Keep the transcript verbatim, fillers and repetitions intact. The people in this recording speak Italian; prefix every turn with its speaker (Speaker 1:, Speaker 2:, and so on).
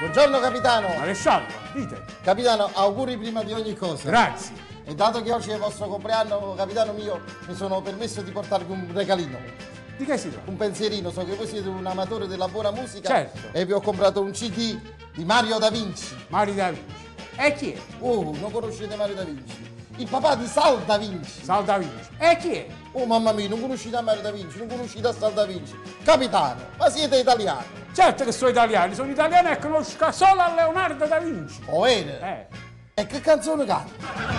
Speaker 1: Buongiorno capitano.
Speaker 2: Maresciallo, dite.
Speaker 1: Capitano, auguri prima di ogni cosa.
Speaker 2: Grazie.
Speaker 1: E dato che oggi è il vostro compleanno, capitano mio, mi sono permesso di portarvi un regalino.
Speaker 2: Di che si tratta?
Speaker 1: Un pensierino, so che voi siete un amatore della buona musica.
Speaker 2: Certo.
Speaker 1: E vi ho comprato un C D di Mario Da Vinci.
Speaker 2: Mario Da Vinci. E chi è?
Speaker 1: Oh, non conoscete Mario Da Vinci? Il papà di Sal Da Vinci.
Speaker 2: Sal Da Vinci. E chi è?
Speaker 1: Oh mamma mia, non conoscete Mario Da Vinci, non conoscete Sal Da Vinci. Capitano, ma siete italiani?
Speaker 2: Certo che sono italiano, sono italiano e conosco solo a Leonardo Da Vinci.
Speaker 1: Oh, vero?
Speaker 2: Eh.
Speaker 1: E che canzone canta?